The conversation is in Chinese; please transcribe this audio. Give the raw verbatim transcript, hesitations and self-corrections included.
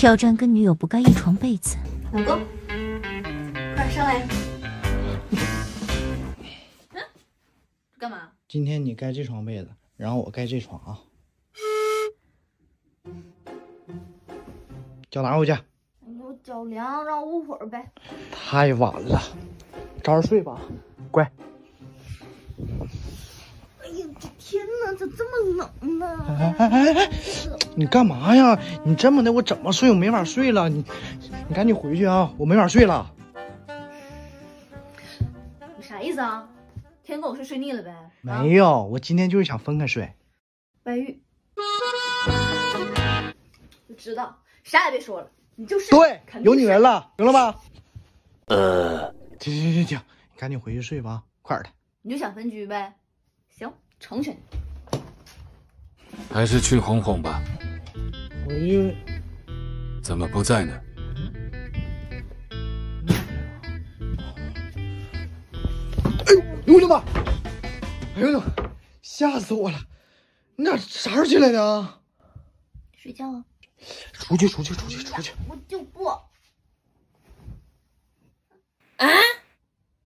挑战跟女友不盖一床被子。 老公，快上来。嗯，干嘛？ 今天你盖这床被子，然后我盖这床啊。脚拿回去。 我脚凉，让我捂会儿呗。 太晚了，早点睡吧，乖。 哎呀，这天哪，咋这么冷呢？ 哎哎哎哎，你干嘛呀？你这么的，我怎么睡？我没法睡了。你，你赶紧回去啊！我没法睡了。 你啥意思啊？天天跟我睡睡腻了呗？ 没有，我今天就是想分开睡。 白玉，我知道，啥也别说了，你就是对，有女人。 人了，行了吧？呃，行行行行，你赶紧回去睡吧，快点的。 你就想分居呗？行，成全你。 还是去哄哄吧。 我就怎么不在呢？ 哎呦，呦我的妈！哎呦我的妈！吓死我了！你咋啥时候进来的啊？ 睡觉啊？ 出去出去出去出去！ 我就不。